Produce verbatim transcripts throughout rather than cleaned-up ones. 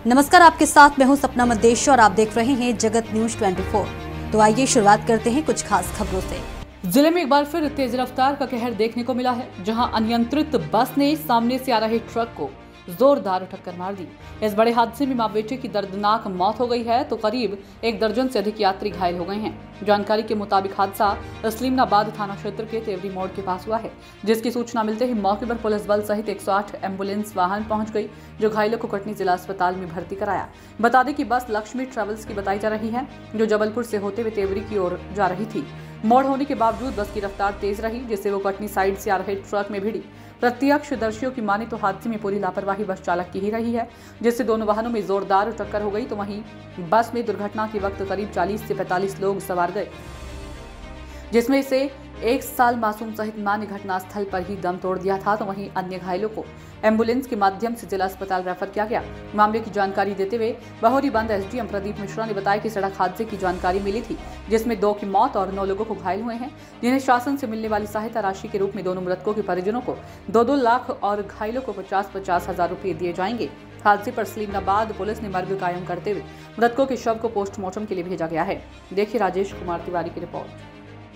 नमस्कार, आपके साथ मैं हूं सपना मंदेश और आप देख रहे हैं जगत न्यूज चौबीस। तो आइए शुरुआत करते हैं कुछ खास खबरों से। जिले में एक बार फिर तेज रफ्तार का कहर देखने को मिला है, जहां अनियंत्रित बस ने सामने से आ रहे ट्रक को जोरदार टक्कर मार दी। इस बड़े हादसे में मां बेटे की दर्दनाक मौत हो गई है तो करीब एक दर्जन से अधिक यात्री घायल हो गए हैं। जानकारी के मुताबिक हादसा इस्लामाबाद थाना क्षेत्र के तेवरी मोड़ के पास हुआ है, जिसकी सूचना मिलते ही मौके पर पुलिस बल सहित एक सौ आठ एम्बुलेंस वाहन पहुंच गई, जो घायलों को कटनी जिला अस्पताल में भर्ती कराया। बता दें कि बस लक्ष्मी ट्रेवल्स की बताई जा रही है, जो जबलपुर से होते हुए तेवरी की ओर जा रही थी। मोड़ होने के बावजूद बस की रफ्तार तेज रही, जिससे वो कटनी साइड से आ रहे ट्रक में भिड़ी। प्रत्यक्षदर्शियों की माने तो हादसे में पूरी लापरवाही बस चालक की ही रही है, जिससे दोनों वाहनों में जोरदार टक्कर हो गई। तो वहीं बस में दुर्घटना के वक्त करीब चालीस से पैंतालीस लोग सवार गए, जिसमें से एक साल मासूम सहित मां ने घटनास्थल पर ही दम तोड़ दिया था। तो वहीं अन्य घायलों को एम्बुलेंस के माध्यम से जिला अस्पताल रेफर किया गया। मामले की जानकारी देते हुए बहोरीबंद एसडीएम प्रदीप मिश्रा ने बताया कि सड़क हादसे की जानकारी मिली थी, जिसमें दो की मौत और नौ लोगों को घायल हुए हैं, जिन्हें शासन से मिलने वाली सहायता राशि के रूप में दोनों मृतकों के परिजनों को दो दो लाख और घायलों को पचास पचास हजार रुपये दिए जाएंगे। हादसे पर इस्लामाबाद पुलिस ने मर्ग कायम करते हुए मृतकों के शव को पोस्टमार्टम के लिए भेजा गया है। देखिए राजेश कुमार तिवारी की रिपोर्ट।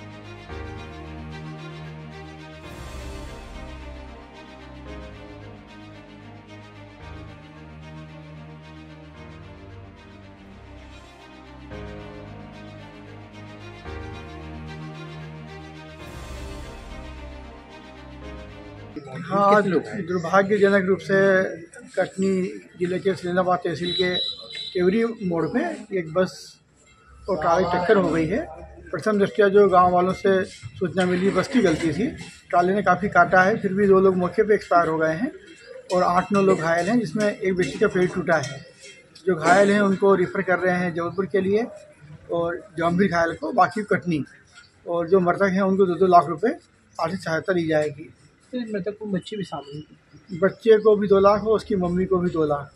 हाँ, आज दुर्भाग्यजनक रूप से कटनी जिले के इस्लामाबाद तहसील के तेवरी मोड़ पे एक बस और ट्राली टक्कर हो गई है। प्रथम दृष्टया जो गांव वालों से सूचना मिली, बस की गलती थी। ट्राली ने काफ़ी काटा है, फिर भी दो लोग मौके पे एक्सपायर हो गए हैं और आठ नौ लोग घायल हैं, जिसमें एक व्यक्ति का पेट टूटा है। जो घायल हैं उनको रेफ़र कर रहे हैं जबलपुर के लिए और गंभीर घायल को बाकी कटनी, और जो मृतक हैं उनको दो दो लाख रुपये आर्थिक सहायता दी जाएगी। तो मृतक को बच्चे भी शामिल हैं, बच्चे को भी दो लाख और उसकी मम्मी को भी दो लाख।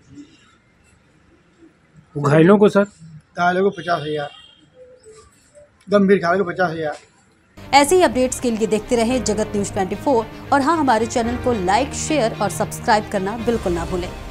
घायलों को सर घायलों को पचास हजार गंभीर घायलों को पचास हजार ऐसे ही अपडेट्स के लिए देखते रहे जगत न्यूज चौबीस और हाँ, हमारे चैनल को लाइक, शेयर और सब्सक्राइब करना बिल्कुल ना भूलें।